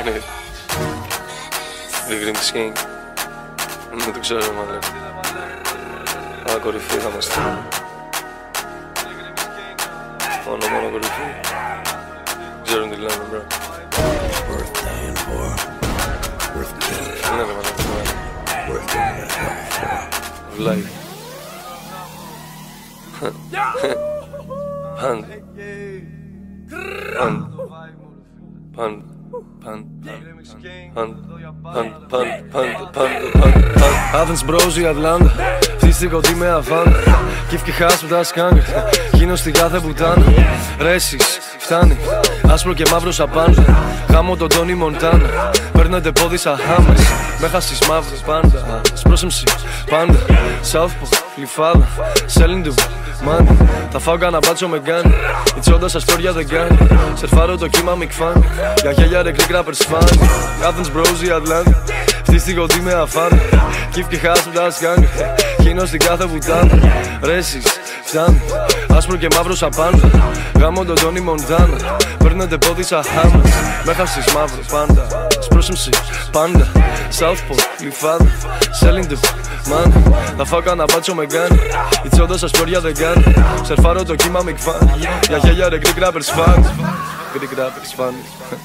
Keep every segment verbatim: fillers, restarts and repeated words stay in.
The Green King. Δεν το ξέρω, μάλλον. Αλλά κορυφή θα είμαστε. Μόνο μόνο κορυφή. Ξέρουν τι λένε, μπρο. Ναι, ρε, μάλλον. Βλάει. Παν. Παν. Παν. Παν. Παν. Παν. Παν. Παν. Παν. Athens bros η Ατλάντα. Φτύστη κοντή με Αβάντα. Κιφ και χάς με τα σκάγκα. Γίνω στην κάθε πουτάνα. Ρέσεις, φτάνει. Άσπρο και μαύρο σαν πάντα. Γάμω τον Τόνι Μοντάνα. Παίρνετε πόδι σαν χάμες. Με χάσεις μαύρες πάντα. Σπρόσεμψη πάντα. Southpaw, λιφάδα. Selling to money. Θα φάω κανένα μπάτσο με γκάνι. Η τσόντα σας φτώρια δεν κάνει. Σερφάρω το κύμα μη κφάνει. Για γέλια ρε κρίκ ράπερς φάνει. Athens bros η Ατλάντα. Φτύστη κοντή με Αβάντα. Κιφ και χάς με τα σκάγκα. Γίνω στην κάθε πουτάνα. Ρέσεις, φτάνει. Άσπρο και μαύρο σαν πάντα. Γάμω τον Τόνι Μοντάνα. Παίρνετε πόδι σαν χάμες. Με χάσεις μαύρο πάντα. Σπρόσεμψη πάντα. Southpaw, λιφάδα. Selling to money. Θα φάω κανένα μπάτσο με γκάνι. Η τσόντα σας φτώρια δεν κάνει. Σερφάρω το κύμα μη κφάνει. Για γέλια ρε κρίκ ράπερς φάνει. Κρίκ ράπερς φάνει.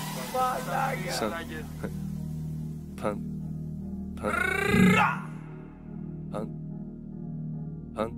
Παν. Παν. Παν. Παν.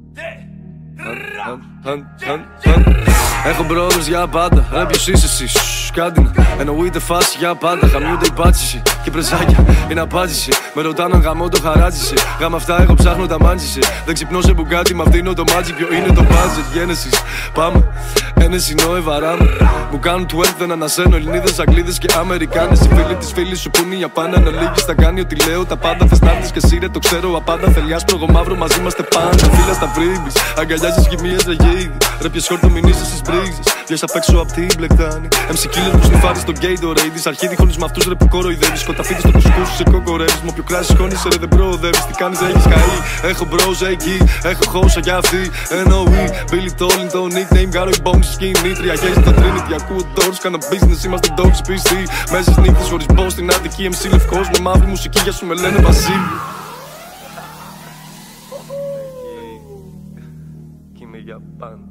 Παν. Παν. Παν. Έχω brothers για πάντα. Ρε ποιος είσαι εσύ, σσσσ, κάτι να. Εννοείται φάση για πάντα. Χαμιούνται οι πάτσιση και πρεζάκια είναι απάντηση. Με ρωτάνε αν γαμώ το χαράτσισε. Γάμα αυτά εγώ ψάχνω τα μάντζισε. Δεν ξυπνώ σε μπουκάτι, μ' αυτήνω το μάτζι. Ποιο είναι το budget, Genesis. Πάμε. Ένεση νόε βαράμε. Μου κάνουν twerk, δεν ανασένω. Ελληνίδες, Αγγλίδες και Αμερικάνες. Οι φίλοι της φίλης σου που είναι για πάντα. Να λίγεις θα κάνει ό,τι λέω. Τα πάντα θες να έρθεις και εσύ ρε το ξέρω. Απάντα θέλει άσπρο εγώ μαύρο μαζί είμαστε πάντα. Φίλα στα βρίμπης. Αγκαλιάζεις γυμίες ρε γέιδι. Ρε ποιος χόρτο μην είσαι στις μπρίζες. Βγες απ' έξω απ' την μπλεκτάνη. εμ σι Killer που σνιφάρεις στο Gatorade. Αρχίδι χώνεις με αυτούς ρε που κοροϊδεύεις. Σκοταφίδι στο κουσκούς σε κοκορεύεις. Μ' όποιο κράσι χώνεις ρε δεν προοδεύεις. Τι κάνεις έχεις καεί. Έχω bros εκεί. Έχω χώσα για αυτή. εν ο ι Billy Tollin το nickname. Γάρω οι bones σκηνή. Τρία χέρι στο Trinity. Ακούω doors. Κάνω business. Είμαστε dogs πι σι. Μέσα νύχτες χωρίς boss στην Αττική. εμ σι λευκός με μαύρη μουσική. Για σου με λένε Βασίλη. Κι είμαι για πάντα.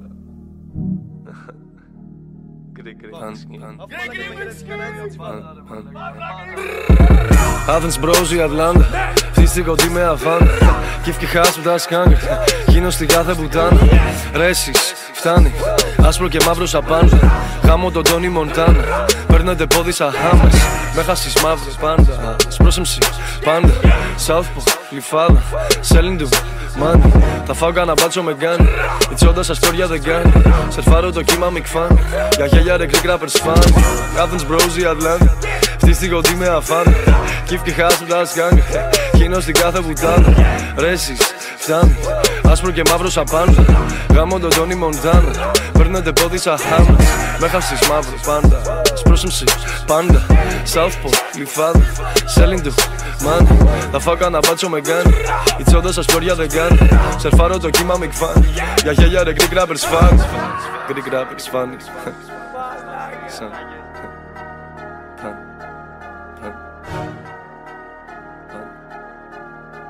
Athens bros η Ατλάντα. Φτύστη κοντή με Αβάντα. Κιφ και χάς με τα σκάγκα. Γίνω στην κάθε πουτάνα. Ρέσεις, φτάνει. Άσπρο και μαύρο σαν πάντα. Γάμω τον Τόνι Μοντάνα. Παίρνετε πόδι σαν χάμες. Με χάσεις μαύρες πάντα. Σπρόσεμψη πάντα. Southpaw, λιφάδα. Selling to money. Θα φάω κανένα μπάτσο με γκάνι. Η τσόντα σας φτώρια δεν κάνει. Σερφάρω το κύμα μη κφάνει. Για γέλια ρε κρίκ ράπερς φάνει. Athens bros η Ατλάντα. Φτύστη κοντή με Αβάντα. Κιφ και χάς με τα σκάγκα. Γίνω στην κάθε πουτάνα. Ρέσεις, φτάνει. Άσπρο και μαύρο σαν πάντα. Γάμω τον Τόνι Μοντάνα. Παίρνετε πόδι σαν χάμες. Με χάσεις μαύρο πάντα. Σπρόσεμψη πάντα. Southpaw, λιφάδα. Selling to money. Θα φάω κανένα μπάτσο με γκάνι. Η τσόντα σας φτώρια δεν κάνει. Σερφάρω το κύμα μη κφάνει. Για γέλια ρε κρίκ ράπερς φάνει. Κρίκ ράπερς φάνει.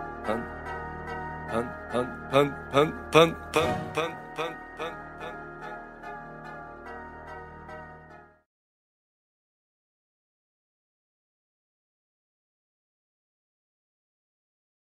Pun, pun, pun, pun, pun, pun, pun, pun, pun, pun.